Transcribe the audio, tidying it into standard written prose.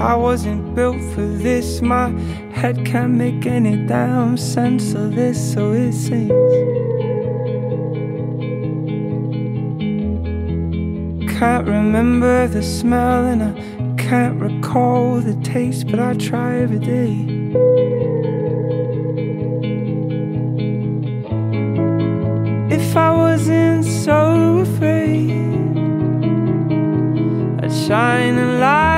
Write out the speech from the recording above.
I wasn't built for this. My head can't make any damn sense of this, so it seems. Can't remember the smell and I can't recall the taste, but I try every day. If I wasn't so afraid, I'd shine a light